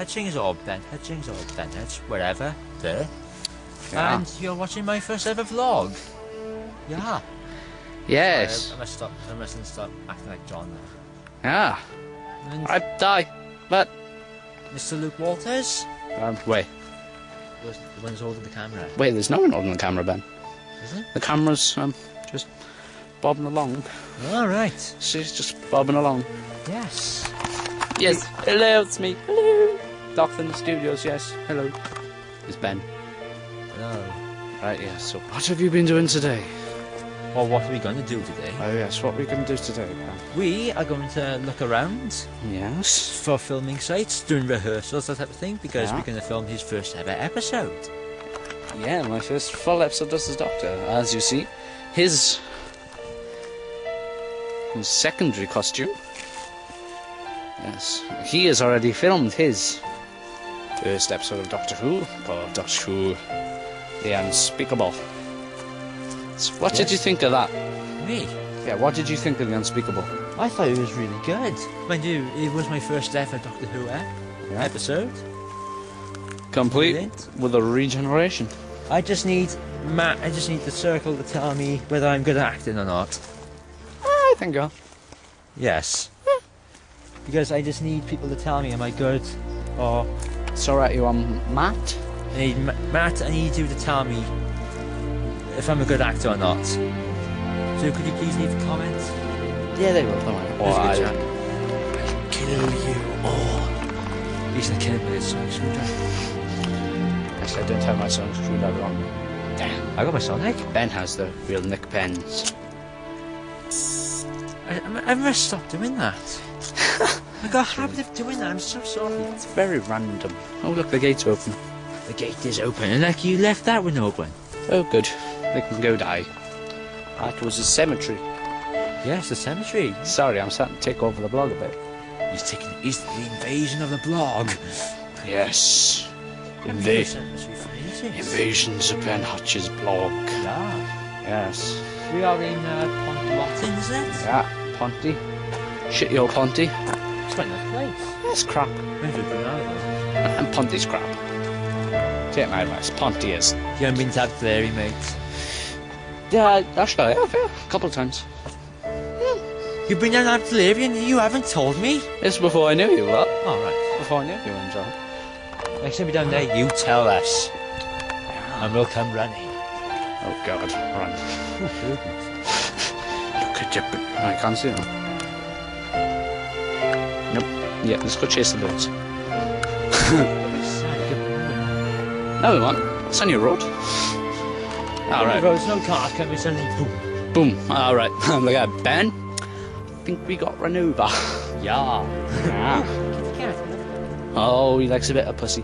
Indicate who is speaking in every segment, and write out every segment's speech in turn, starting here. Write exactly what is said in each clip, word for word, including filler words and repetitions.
Speaker 1: Hutchings or Ben Hutchings or Bennett, wherever, there.
Speaker 2: Yeah.
Speaker 1: And you're watching my first ever vlog. Yeah.
Speaker 2: Yes.
Speaker 1: Sorry, I, I must stop. I mustn't stop acting like John there.
Speaker 2: Yeah.
Speaker 1: And
Speaker 2: I'd die, but
Speaker 1: Mister Luke Walters.
Speaker 2: um, wait,
Speaker 1: Was the one who's holding the camera.
Speaker 2: wait. There's no one holding the camera, Ben.
Speaker 1: Is it?
Speaker 2: The camera's um just bobbing along.
Speaker 1: All right.
Speaker 2: She's just bobbing along.
Speaker 1: Yes.
Speaker 2: Yes. Hello, it's me. Hello. Doctor in the studios. Yes. Hello. It's Ben.
Speaker 1: Hello.
Speaker 2: Right. Yes. So, what have you been doing today?
Speaker 1: Well, what are we going to do today?
Speaker 2: Oh yes. What are we going to do today, Ben?
Speaker 1: We are going to look around
Speaker 2: Yes.
Speaker 1: for filming sites, doing rehearsals, that type of thing, because
Speaker 2: Yeah.
Speaker 1: we're going to film his first ever episode.
Speaker 2: Yeah, my first full episode as a Doctor. As you see, his, his secondary costume. Yes, he has already filmed his first episode of Doctor Who, called Doctor Who, The Unspeakable. So what did
Speaker 1: Yes.
Speaker 2: you think of that?
Speaker 1: Me?
Speaker 2: Yeah, what did you think of The Unspeakable?
Speaker 1: I thought it was really good. Mind you, it was my first ever Doctor Who ep
Speaker 2: Yeah.
Speaker 1: episode.
Speaker 2: Complete
Speaker 1: Brilliant.
Speaker 2: with a regeneration.
Speaker 1: I just need Matt. I just need the circle to tell me whether I'm good at acting or not.
Speaker 2: I think so.
Speaker 1: Yes. Because I just need people to tell me, am I good? Or
Speaker 2: It's alright, you on Matt?
Speaker 1: I need Ma- Matt. I need you to tell me if I'm a good actor or not. So could you please leave a comment?
Speaker 2: Yeah, they will, don't worry.
Speaker 1: It
Speaker 2: Or
Speaker 1: was a good
Speaker 2: I'll,
Speaker 1: chat. I'll kill you all. He's gonna kill him with his sonic screwdriver.
Speaker 2: Actually, I don't have my son's screwdriver on me. Damn.
Speaker 1: I got my sonic.
Speaker 2: Ben has the real Nick Pens.
Speaker 1: I, I, I must stop doing that. I got a habit of doing that. I'm so sorry.
Speaker 2: It's very random. Oh, look, the gate's open.
Speaker 1: The gate is open, and like you left that one open.
Speaker 2: Oh, good. They can go die. That was a cemetery.
Speaker 1: Yes, the cemetery.
Speaker 2: Sorry, I'm starting to take over the blog a bit.
Speaker 1: He's taking. He's the invasion of the blog.
Speaker 2: Yes.
Speaker 1: The
Speaker 2: Inva
Speaker 1: cemetery for ages.
Speaker 2: invasions of Ben Hutch's blog.
Speaker 1: Yeah.
Speaker 2: Yes.
Speaker 1: We are in uh, Pontlotin, is it?
Speaker 2: Yeah, Ponty. Shit, your Ponty.
Speaker 1: It's quite a nice place.
Speaker 2: That's crap.
Speaker 1: Maybe we've been out of it.
Speaker 2: And Ponty's crap. Take my advice. Ponty is.
Speaker 1: You haven't been to Abdulary, mate.
Speaker 2: Yeah, actually, I have, yeah. A couple of times.
Speaker 1: You've been down to Abdulary and you haven't told me?
Speaker 2: This is before I knew you, what?
Speaker 1: Oh, right.
Speaker 2: Before I knew you, Angel.
Speaker 1: Next time you're down there, you tell us. And we'll come running.
Speaker 2: Oh, God. Run. Look at you. I can't see them. Nope. Yeah, let's go chase the birds. No, we won't. It's on your road. Alright.
Speaker 1: There's no cars coming, suddenly boom.
Speaker 2: Boom. Alright. Look at that. Ben. I think we got run over.
Speaker 1: Yeah.
Speaker 2: Yeah. Oh, he likes a bit of pussy.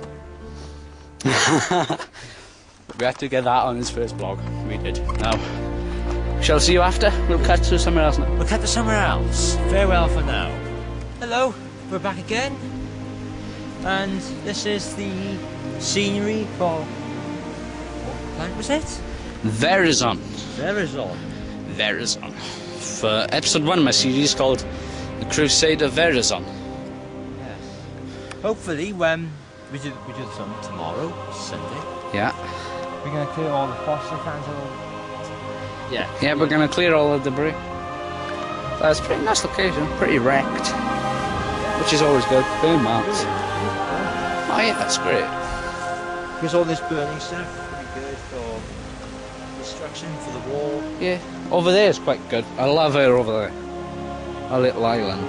Speaker 2: We had to get that on his first blog. We did. Now, shall see you after. We'll cut to somewhere else now.
Speaker 1: We'll cut to somewhere else. Farewell for now. Hello, we're back again. And this is the scenery for... What planet was it?
Speaker 2: Verizon.
Speaker 1: Verizon.
Speaker 2: Verizon. For episode one of my series called The Crusade of Verizon.
Speaker 1: Yes. Hopefully when we do, we do this on tomorrow, Sunday,
Speaker 2: Yeah.
Speaker 1: we're going to clear all the fossil cans out. Yeah.
Speaker 2: Yeah, we're going to clear all the debris. That's a pretty nice location. Pretty wrecked. Which is always good. Boom, marks. Oh yeah, that's great.
Speaker 1: Because all this burning stuff would be good for destruction, for the wall.
Speaker 2: Yeah. Over there is quite good. I love her over there. A little island.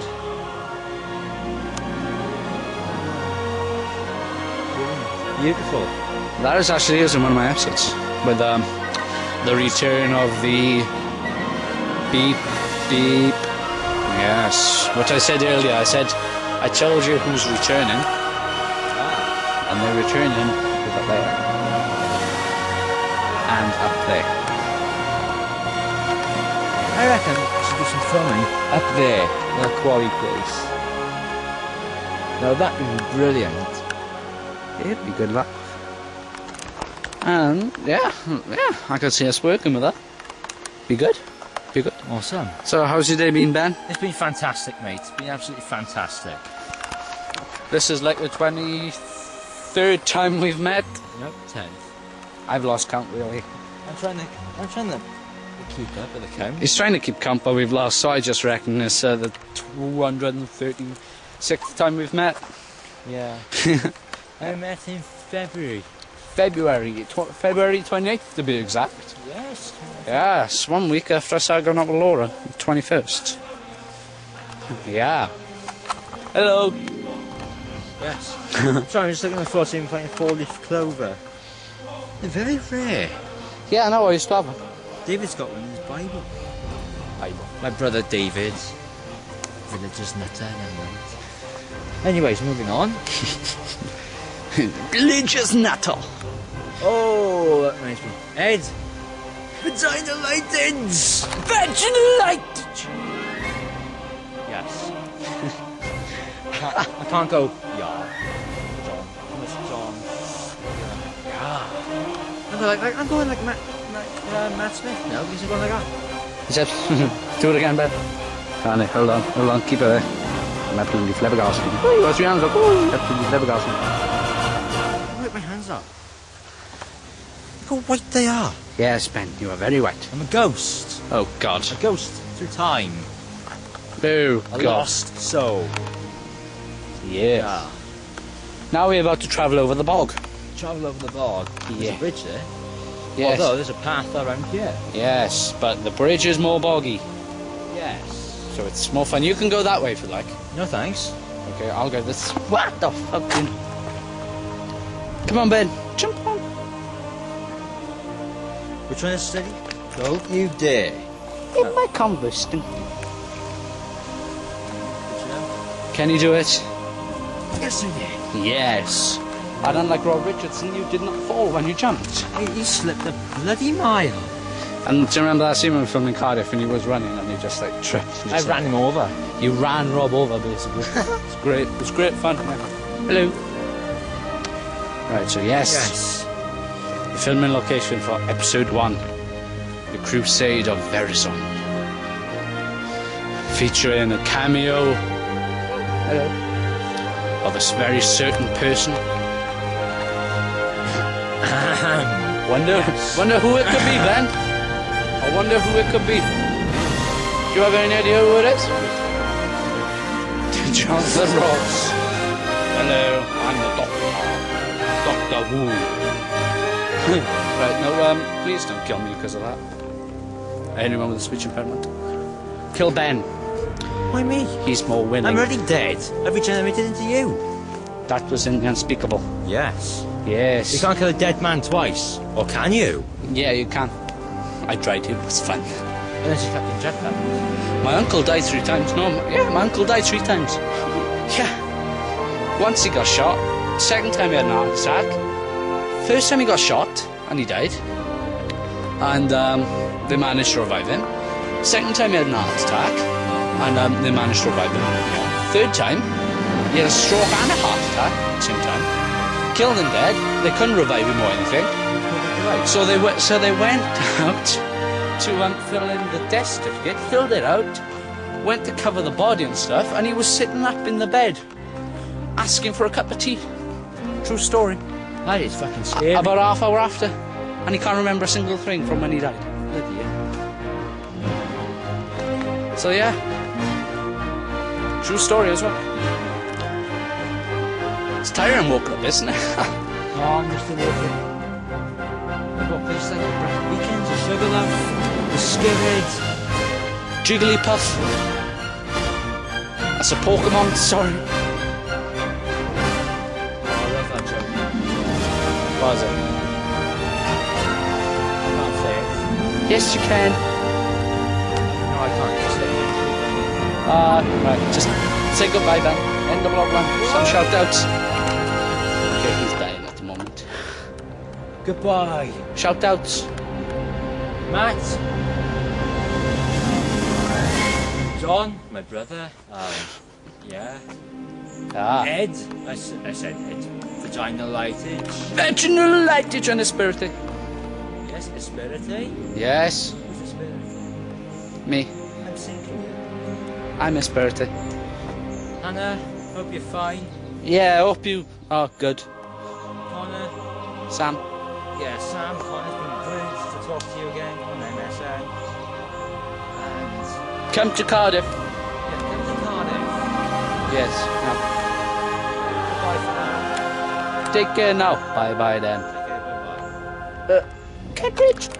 Speaker 1: Beautiful.
Speaker 2: That is actually is in one of my episodes. With um, the return of the beep, beep. Yes. Which I said earlier. I said, I told you who's returning. And they're returning with up there. And up there.
Speaker 1: I reckon we should do some filming up there, in a quarry place. Now that would be brilliant.
Speaker 2: Yeah, it'd be good luck. And yeah, yeah, I could see us working with that. Be good. Be good.
Speaker 1: Awesome.
Speaker 2: So how's your day been, Ben?
Speaker 1: It's been fantastic, mate. It's been absolutely fantastic.
Speaker 2: This is like the twenty-third time we've met.
Speaker 1: Nope, tenth.
Speaker 2: I've lost count, really.
Speaker 1: I'm trying to, I'm trying to keep up with the count.
Speaker 2: He's trying to keep count, but we've lost, so I just reckon it's uh, the two hundred thirty-sixth time we've met.
Speaker 1: Yeah. I met in February.
Speaker 2: February, tw February twenty-eighth to be exact.
Speaker 1: Yes.
Speaker 2: Yes, one week after I started going out with Laura, twenty-first. Yeah. Hello.
Speaker 1: Yes. Sorry, I'm just looking at the photo and finding four-leaf clover. They're very rare.
Speaker 2: Yeah, I know, I used to have one.
Speaker 1: David's got one in his Bible.
Speaker 2: Bible.
Speaker 1: My brother David. Religious nutter and that. Anyways, moving on.
Speaker 2: Religious nutter.
Speaker 1: Oh, that reminds me. Ed! Vagina lighted!
Speaker 2: Vaginal light!
Speaker 1: Yes. I, can't, I can't go, yeah. John. Miss John. Yeah. I'm going like, like, I'm going like Matt, like, uh, Matt Smith now, because you're going like that.
Speaker 2: Except, do it again, Ben. Can I? Hold on, hold on, keep it there. I'm absolutely flabbergasted. Oh, what's your hands up? Oh, absolutely flabbergasted.
Speaker 1: Wipe my hands up. Look how white they are.
Speaker 2: Yes, Ben, you are very white.
Speaker 1: I'm a ghost.
Speaker 2: Oh, God.
Speaker 1: A ghost through time.
Speaker 2: Oh,
Speaker 1: A
Speaker 2: God.
Speaker 1: lost soul.
Speaker 2: Yeah.
Speaker 1: Yeah.
Speaker 2: Now we're about to travel over the bog.
Speaker 1: Travel over the bog. There's
Speaker 2: Yeah.
Speaker 1: a bridge there.
Speaker 2: Yes.
Speaker 1: Although there's a path around here.
Speaker 2: Yes, but the bridge is more boggy,
Speaker 1: Yes.
Speaker 2: so it's more fun. You can go that way if you like.
Speaker 1: No thanks.
Speaker 2: Okay, I'll go this. What the fucking... Come on, Ben. Jump on.
Speaker 1: Which one is steady? Don't you dare.
Speaker 2: In my Converse.
Speaker 1: Did you know?
Speaker 2: Can you do it?
Speaker 1: Yes, I did.
Speaker 2: Yes. And unlike Rob Richardson, you did not fall when you jumped.
Speaker 1: Hey, you slipped a bloody mile.
Speaker 2: And do you remember that scene when we filmed in Cardiff and he was running and he just like tripped?
Speaker 1: I
Speaker 2: Just,
Speaker 1: ran him over.
Speaker 2: like, you ran Rob over basically. It's great. It was great fun. Hello. Right, so yes.
Speaker 1: Yes.
Speaker 2: The filming location for episode one, The Crusade of Verizon. Featuring a cameo Hello. of a very certain person. Wonder,
Speaker 1: Yes.
Speaker 2: wonder who it could be, Ben. I wonder who it could be. Do you have any idea who it is? Jonathan Ross. Hello, I'm the Doctor. Doctor Wu. Right, no, um, please don't kill me because of that. Anyone with a speech impairment. Kill Ben.
Speaker 1: Why me?
Speaker 2: He's more winning.
Speaker 1: I'm already dead. I've regenerated into you.
Speaker 2: That was in- unspeakable.
Speaker 1: Yes.
Speaker 2: Yes.
Speaker 1: You can't kill a dead man twice. Or can you?
Speaker 2: Yeah, you can. I tried to. It was fun.
Speaker 1: Unless you Captain Jetpack.
Speaker 2: My uncle died three times. No, my, yeah, my uncle died three times. Yeah. Once he got shot. Second time he had an heart attack. First time he got shot and he died. And um, they managed to revive him. Second time he had an heart attack and um, they managed to revive him. Third time he had a stroke and a heart attack at the same time. Killed him dead. They couldn't revive him or anything. So they went. So they went out to um, fill in the death certificate. Filled it out. Went to cover the body and stuff, and he was sitting up in the bed, asking for a cup of tea. True story.
Speaker 1: That is fucking scary.
Speaker 2: About half hour after, and he can't remember a single thing from when he died.
Speaker 1: Bloody hell.
Speaker 2: So yeah, true story as well. It's tiring woken up, isn't it?
Speaker 1: Oh, I'm just a walking. I've got places like the Weekends, the Sugarloaf, the Skirhead.
Speaker 2: Jigglypuff. That's a Pokemon, sorry.
Speaker 1: Oh, I love that joke.
Speaker 2: What is it?
Speaker 1: I can't say it.
Speaker 2: Yes, you can.
Speaker 1: No, I can't just say it.
Speaker 2: Uh, right, just say goodbye then. End the vlog, man. Some shout outs. Okay, he's dying at the moment.
Speaker 1: Goodbye.
Speaker 2: Shout outs.
Speaker 1: Matt. John, my brother. Um, yeah.
Speaker 2: Ah.
Speaker 1: Ed. I, s I said Ed. Vagina lightage.
Speaker 2: Vaginal lightage and a spirited.
Speaker 1: Yes, Espirite.
Speaker 2: Yes,
Speaker 1: Who's Espirite?
Speaker 2: me.
Speaker 1: I'm sinking.
Speaker 2: I'm a spirited.
Speaker 1: Hannah, hope you're fine.
Speaker 2: Yeah, I hope you are good.
Speaker 1: Connor.
Speaker 2: Sam.
Speaker 1: Yeah, Sam. Connor's been brilliant to talk to you again on M S N. And
Speaker 2: Come to Cardiff.
Speaker 1: yeah, come to Cardiff.
Speaker 2: Yes.
Speaker 1: Goodbye for now.
Speaker 2: No. Take care now. Bye bye then.
Speaker 1: Take care. Bye bye.
Speaker 2: Uh, Cambridge.